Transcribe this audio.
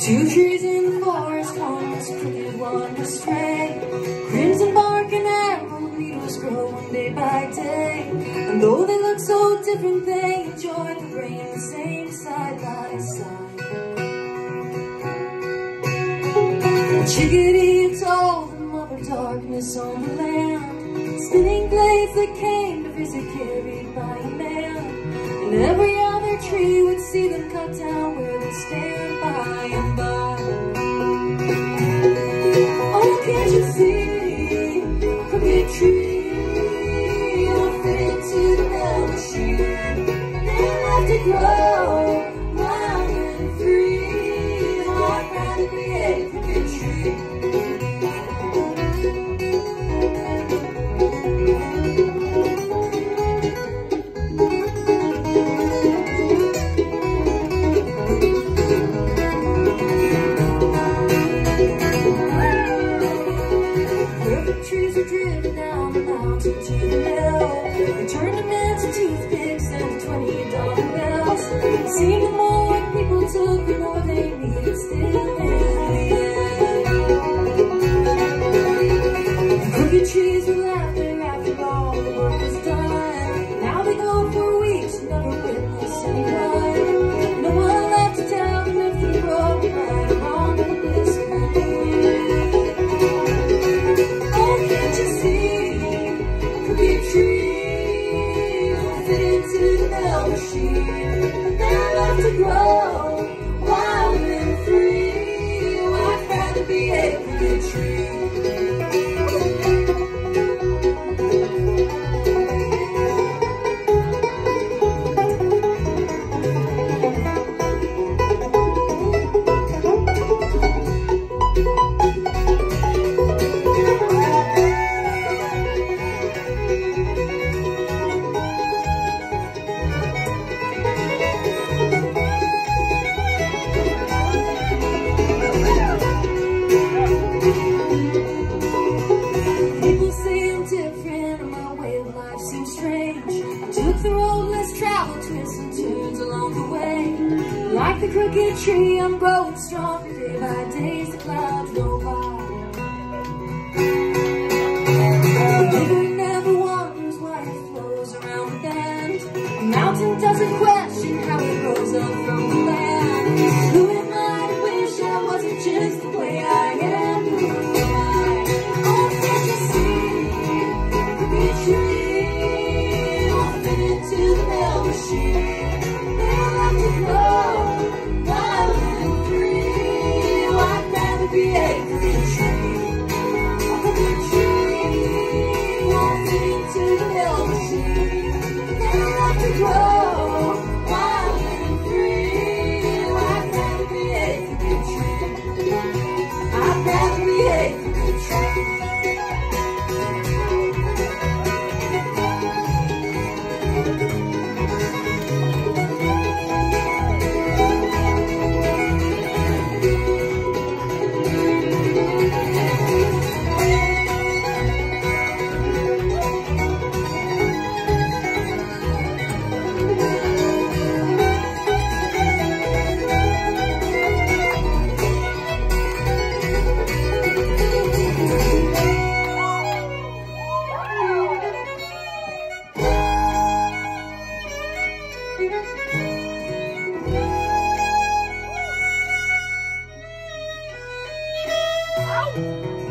Two trees in the forest, one was crooked, one was straight. Crimson bark and emerald needles growing day by day. And though they look so different, they enjoy the rain the same side by side. The chickadee told them of her darkness on the land, spinning blades that came to visit carried by a man. And every other tree would see them cut down where they stand by and by. Oh, can't you see a crooked tree won't fit into the bell machine? They have to grow wild and free. Oh, I'd rather be a crooked tree. Trees are driven down the mountain to the mill. They turn them into toothpicks and $20 bills. It seemed the more people took, the more they needed still in the end. Crooked trees were left there after all the work was done. Now they go for weeks, never witness anyone. No one left to tell them if they broke right or wrong for blissful. Crooked tree won't fit into the bell machine. They'll have to grow wild and free. Oh, I'd rather be a crooked tree. Took the road less traveled, twists and turns along the way. Like the crooked tree, I'm growing stronger day by day as the clouds go by. The river never wonders why it flows around the bend. The mountain doesn't question how it rose up from the land. Who am I to wish I wasn't just the way I am? Who am I? Oh, can't you see? Crooked tree into the bell machine. They'll have to grow wild and free. Oh, I'd rather be a crooked tree. A crooked tree won't fit into the bell machine. They'll have to grow wild and free. Oh, I'd rather be a crooked tree. I'd rather be a crooked tree. Ow!